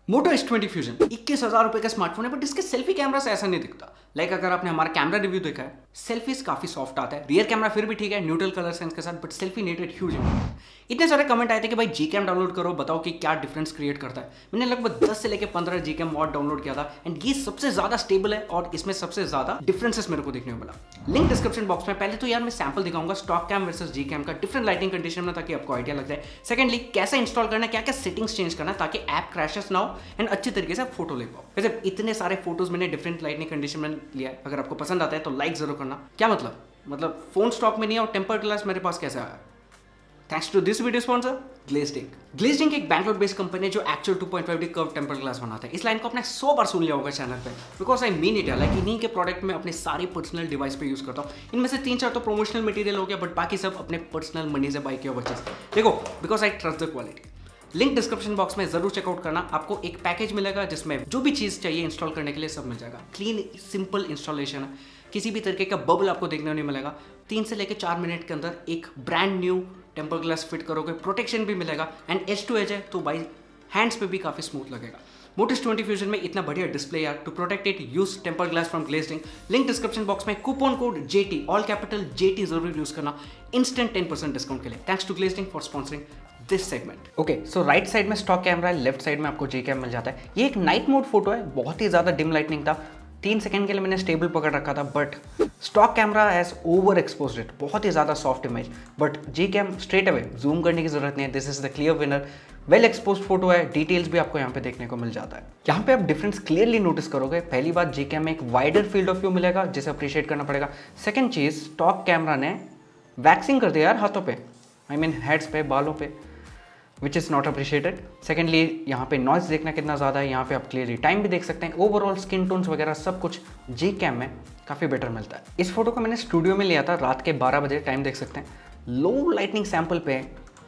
मोटो S20 fusion 21,000 रुपए का smartphone है, बट इसके सेल्फी कैमरा से ऐसा नहीं दिखता। अगर आपने हमारा कैमरा रिव्यू देखा है, सेल्फीज काफी सॉफ्ट आता है। रियर कैमरा फिर भी ठीक है, न्यूट्रल कलर सेंस के साथ, बट सेल्फी नेटेड ह्यूज है। इतने सारे कमेंट आए थे कि भाई Gcam डाउनलोड करो, बताओ कि क्या डिफरेंस क्रिएट करता है। मैंने लगभग 10 से लेकर 15 Gcam मॉड डाउनलोड किया था, एंड ये सबसे ज्यादा स्टेबल है और इसमें सबसे ज्यादा डिफरेंसेस मेरे को देखने को मिला। लिंक डिस्क्रिप्शन बॉक्स में। पहले तो यार मैं सैंपल दिखाऊंगा स्टॉक कैम वर्सेस Gcam का डिफरेंट लाइटिंग कंडीशन में, ताकि आपको आइडिया लग जाए। सेकंडली, कैसे इंस्टॉल करना है, क्या क्या सेटिंग्स चेंज करना है ताकि ऐप क्रैशेस ना हो एंड अच्छी तरीके से फोटो ले पाओ। वैसे इतने सारे फोटोज मैंने डिफरेंट लाइटिंग कंडीशन में लिया है। अगर आपको पसंद आता है तो लाइक जरूर करना। क्या मतलब फोन स्टॉक में नहीं है और टेम्पर्ड ग्लास मेरे पास कैसे आया? Thanks to this video sponsor glazed ink. Glazed ink एक बैंगलोर बेस्ड कंपनी है जो actual 2.5D curve tempered glass बनाता है। इस लाइन को आपने 100 बार सुन लिया होगा चैनल पे, because I mean it. Like इन्हीं के प्रोडक्ट में अपने सारे पर्सनल डिवाइस पे यूज करता हूँ। इनमें से 3-4 तो प्रोमोशनल मटेरियल हो गया, बट बाकी सब अपने पर्सनल मनी से बाई किया बच्चे से। देखो, because I trust the quality. Link description box में जरूर चेकआउट करना। आपको एक पैकेज मिलेगा जिसमें जो भी चीज़ चाहिए इंस्टॉल करने के लिए सब मिल जाएगा। क्लीन सिंपल इंस्टॉलेशन है, किसी भी तरीके का बबल आपको देखने को नहीं मिलेगा। 3 से लेकर 4 मिनट के अंदर एक brand new temper glass fit करोगे, प्रोटेक्शन भी मिलेगा, एंड एज टू एज है तो बाई हैंड्स पे भी काफ़ी स्मूथ लगेगा। मोटो S20 फ्यूजन में इतना बढ़िया डिस्प्ले यार। To protect it use temper glass from glazed ink. Link description box में coupon code JT all capital JT जरूर यूज करना इंस्टेंट 10% डिस्काउंट के लिए। Thanks to glazed ink for sponsoring this segment. Okay, so right side में stock camera है, left side में आपको Gcam मिल जाता है। ये एक नाइट मोड फोटो है, बहुत ही ज्यादा डिम लाइटनिंग था। 3 सेकंड के लिए मैंने स्टेबल पकड़ रखा था, but stock camera has over exposed it, बहुत ही ज्यादा soft image. But Gcam straight away zoom करने की जरूरत नहीं है। This is the clear winner. Well exposed photo है, डिटेल्स भी आपको यहाँ पे देखने को मिल जाता है। यहाँ पे आप डिफरेंस क्लियरली नोटिस करोगे। पहली बात, Gcam में एक वाइडर फील्ड ऑफ व्यू मिलेगा, जिसे अप्रिशिएट करना पड़ेगा। सेकंड चीज, स्टॉक कैमरा ने वैक्सिंग कर दिया यार हाथों पे, आई मीन हेड्स पे, बालों पे, which is not appreciated. Secondly, यहाँ पे नॉइस देखना कितना ज़्यादा है। यहाँ पे आप क्लियरली टाइम भी देख सकते हैं। ओवरऑल स्किन टोन्स वगैरह सब कुछ Gcam में काफ़ी बेटर मिलता है। इस फोटो को मैंने स्टूडियो में लिया था रात के 12 बजे, टाइम देख सकते हैं। लो लाइटनिंग सैंपल पे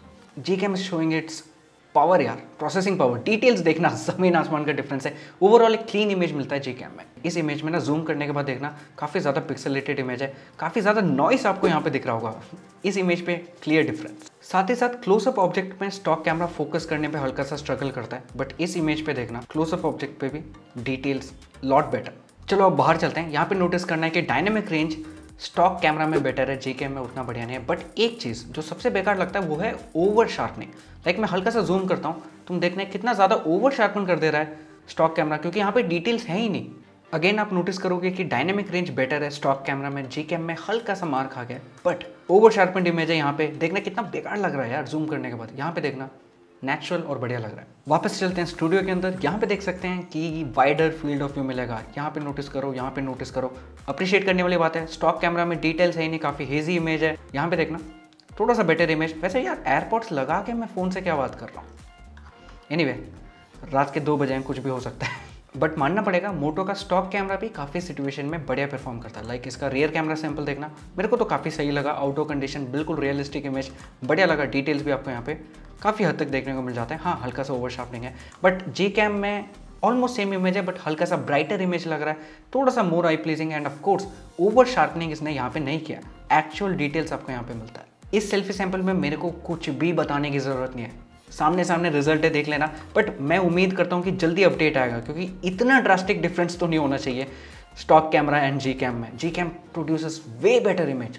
Gcam is showing its power यार, प्रोसेसिंग पावर, डिटेल्स देखना, जमीन आसमान का डिफरेंस है। ओवरऑल एक क्लीन इमेज मिलता है Gcam में। इस इमेज में ना जूम करने के बाद देखना काफ़ी ज़्यादा पिक्सेलेटेड इमेज है, काफ़ी ज़्यादा नॉइस आपको यहाँ पे दिख रहा होगा। इस इमेज पे क्लियर डिफरेंस। साथ ही साथ क्लोजअप ऑब्जेक्ट में स्टॉक कैमरा फोकस करने पे हल्का सा स्ट्रगल करता है, बट इस इमेज पे देखना क्लोजअप ऑब्जेक्ट पे भी डिटेल्स लॉट बेटर। चलो अब बाहर चलते हैं। यहाँ पे नोटिस करना है कि डायनेमिक रेंज स्टॉक कैमरा में बेटर है, Gcam में उतना बढ़िया नहीं है। बट एक चीज़ जो सबसे बेकार लगता है वो है ओवर शार्पनिंग। लाइक मैं हल्का सा जूम करता हूँ, तुम देखना कितना ज़्यादा ओवर शार्पन कर दे रहा है स्टॉक कैमरा, क्योंकि यहाँ पे डिटेल्स है ही नहीं। अगेन आप नोटिस करोगे कि डायनेमिक रेंज बेटर है स्टॉक कैमरा में, Gcam में हल्का सा मार खा गया, बट ओवर शार्पन इमेज है। यहाँ पे देखना कितना बेकार लग रहा है यार जूम करने के बाद। यहाँ पे देखना नेचुरल और बढ़िया लग रहा है। वापस चलते हैं स्टूडियो के अंदर। यहाँ पे देख सकते हैं कि वाइडर फील्ड ऑफ व्यू मिलेगा। यहाँ पे नोटिस करो, यहाँ पे नोटिस करो। अप्रिशिएट करने वाली बात है, स्टॉक कैमरा में डिटेल्स है ही नहीं, काफ़ी हेजी इमेज है। यहाँ पे देखना थोड़ा सा बेटर इमेज। वैसे यार एयरपोर्ट्स लगा के मैं फ़ोन से क्या बात कर रहा हूँ। एनीवे, रात के 2 बजे कुछ भी हो सकता है। बट मानना पड़ेगा मोटो का स्टॉक कैमरा भी काफ़ी सिचुएशन में बढ़िया परफॉर्म करता है। लाइक इसका रियर कैमरा सैंपल देखना, मेरे को तो काफ़ी सही लगा। आउटडोर कंडीशन बिल्कुल रियलिस्टिक इमेज, बढ़िया लगा। डिटेल्स भी आपको यहाँ पे काफ़ी हद तक देखने को मिल जाता है। हाँ, हल्का सा ओवर शार्पनिंग है, बट Gcam में ऑलमोस्ट सेम इमेज है, बट हल्का सा ब्राइटर इमेज लग रहा है, थोड़ा सा more eye pleasing. And of course over sharpening इसने यहाँ पे नहीं किया। एक्चुअल डिटेल्स आपको यहाँ पे मिलता है। इस सेल्फी सैंपल में मेरे को कुछ भी बताने की ज़रूरत नहीं है, सामने सामने रिजल्ट है, देख लेना। बट मैं उम्मीद करता हूँ कि जल्दी अपडेट आएगा, क्योंकि इतना ड्रास्टिक डिफरेंस तो नहीं होना चाहिए स्टॉक कैमरा एंड Gcam में। Gcam produces way better image,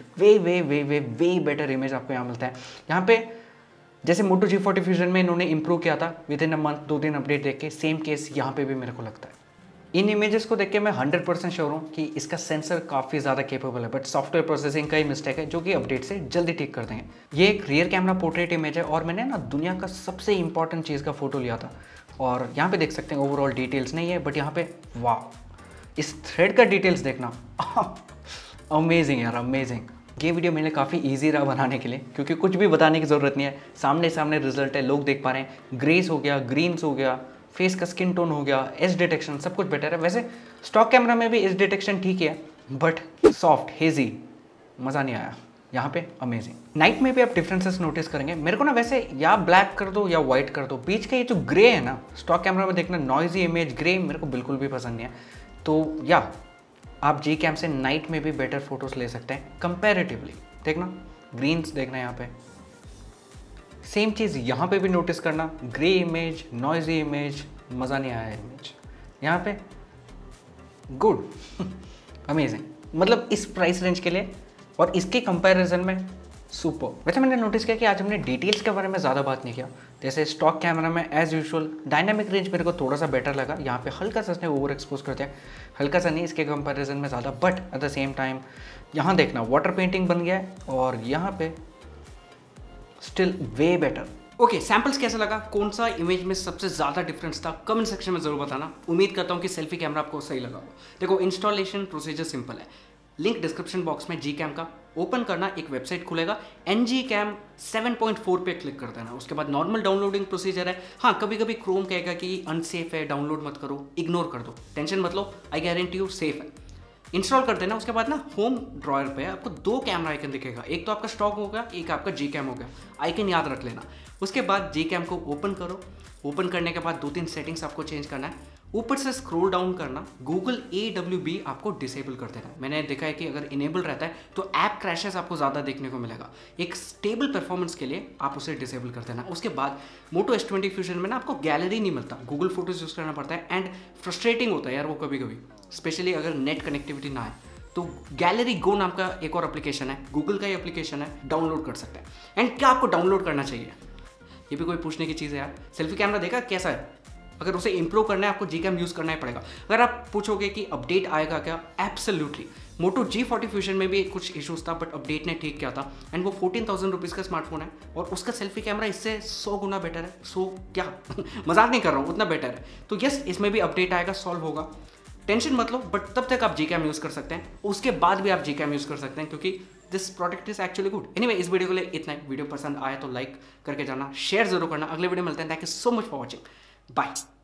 way better image आपको यहाँ मिलता है। यहाँ पे जैसे मोटो G40 फ्यूजन में इन्होंने इंप्रूव किया था विद इन अ मंथ, 2 दिन अपडेट देख के, सेम केस यहाँ पे भी मेरे को लगता है। इन इमेजेस को देख के मैं 100% श्योर हूँ कि इसका सेंसर काफ़ी ज़्यादा केपेबल है, बट सॉफ्टवेयर प्रोसेसिंग का ही मिस्टेक है, जो कि अपडेट से जल्दी ठीक कर देंगे। ये एक रियर कैमरा पोर्ट्रेट इमेज है, और मैंने ना दुनिया का सबसे इंपॉर्टेंट चीज़ का फोटो लिया था। और यहाँ पे देख सकते हैं ओवरऑल डिटेल्स नहीं है, बट यहाँ पे वाह, इस थ्रेड का डिटेल्स देखना अमेजिंग यार, अमेजिंग। ये वीडियो मेरे लिए काफ़ी ईजी रहा बनाने के लिए, क्योंकि कुछ भी बताने की ज़रूरत नहीं है, सामने सामने रिजल्ट है, लोग देख पा रहे हैं। ग्रेस हो गया, ग्रीन्स हो गया, फेस का स्किन टोन हो गया, एज डिटेक्शन सब कुछ बेटर है। वैसे स्टॉक कैमरा में भी एज डिटेक्शन ठीक है, बट सॉफ्ट हेजी मज़ा नहीं आया। यहाँ पे अमेजिंग। नाइट में भी आप डिफरेंसेस नोटिस करेंगे। मेरे को ना वैसे या ब्लैक कर दो या वाइट कर दो, बीच का ये जो ग्रे है ना स्टॉक कैमरा में देखना, नॉइजी इमेज ग्रे मेरे को बिल्कुल भी पसंद नहीं है। तो या आप Gcam से नाइट में भी बेटर फोटोज ले सकते हैं कंपैरेटिवली। देखना ग्रीन्स देखना, यहाँ पे सेम चीज़ यहाँ पे भी नोटिस करना, ग्रे इमेज, नॉइजी इमेज, मज़ा नहीं आया इमेज। यहाँ पे गुड अमेजिंग, मतलब इस प्राइस रेंज के लिए और इसके कंपैरिजन में सुपर। वैसे मैंने नोटिस किया कि आज हमने डिटेल्स के बारे में ज़्यादा बात नहीं किया। जैसे स्टॉक कैमरा में एज यूजुअल डायनामिक रेंज मेरे को थोड़ा सा बेटर लगा, यहाँ पे हल्का सा इसने ओवर एक्सपोज कर दिया, हल्का सा नहीं इसके कंपैरिजन में ज़्यादा, but at the same time यहाँ देखना वाटर पेंटिंग बन गया है और यहाँ पे still way better. Okay, samples कैसा लगा, कौन सा इमेज में सबसे ज़्यादा डिफरेंस था, कमेंट सेक्शन में ज़रूर बताना। उम्मीद करता हूँ कि सेल्फी कैमरा आपको सही लगा होगा। देखो इंस्टॉलेशन प्रोसीजर सिंपल है, लिंक डिस्क्रिप्शन बॉक्स में Gcam का ओपन करना, एक वेबसाइट खुलेगा, ngcam 7.4 पे क्लिक कर देना। उसके बाद नॉर्मल डाउनलोडिंग प्रोसीजर है। हाँ, कभी कभी क्रोम कहेगा कि अनसेफ है, डाउनलोड मत करो, इग्नोर कर दो, टेंशन मत लो, आई गारंटी यू सेफ है। इंस्टॉल कर देना। उसके बाद ना होम ड्रॉयर पे आपको 2 कैमरा आइकन दिखेगा, एक तो आपका स्टॉक होगा, एक आपका Gcam होगा, आइकन याद रख लेना। उसके बाद Gcam को ओपन करो, ओपन करने के बाद 2-3 सेटिंग्स आपको चेंज करना है। ऊपर से स्क्रॉल डाउन करना, गूगल AWB आपको डिसेबल कर देना है। मैंने देखा है कि अगर इनेबल रहता है तो ऐप क्रैशेस आपको ज़्यादा देखने को मिलेगा। एक स्टेबल परफॉर्मेंस के लिए आप उसे डिसेबल कर देना। उसके बाद मोटो S20 फ्यूजन में ना आपको गैलरी नहीं मिलता, गूगल फोटोज यूज़ करना पड़ता है एंड फ्रस्ट्रेटिंग होता है यार वो कभी कभी, स्पेशली अगर नेट कनेक्टिविटी ना है। तो गैलरी गो नाम का एक और एप्लीकेशन है, गूगल का ही एप्लीकेशन है, डाउनलोड कर सकते हैं। एंड क्या आपको डाउनलोड करना चाहिए, ये भी कोई पूछने की चीज़ है यार। सेल्फी कैमरा देखा कैसा है, अगर उसे इंप्रूव करना है आपको Gcam यूज़ करना ही पड़ेगा। अगर आप पूछोगे कि अपडेट आएगा क्या, एब्सोल्युटली। मोटो G40 फ्यूजन में भी कुछ इशूज़ था बट अपडेट ने ठीक किया था एंड वो 14,000 रुपीज़ का स्मार्टफोन है और उसका सेल्फी कैमरा इससे 100 गुना बेटर है। सो क्या मजाक नहीं कर रहा हूँ, उतना बेटर है। तो यस, इसमें भी अपडेट आएगा, सॉल्व होगा, टेंशन मत लो। बट तब तक आप Gcam यूज़ कर सकते हैं, उसके बाद भी आप Gcam यूज़ कर सकते हैं क्योंकि this product is actually good. Anyway, इस वीडियो के लिए इतना ही। वीडियो पसंद आया तो लाइक करके जाना, शेयर जरूर करना। अगले वीडियो मिलते हैं। Thank you so much for watching, bye.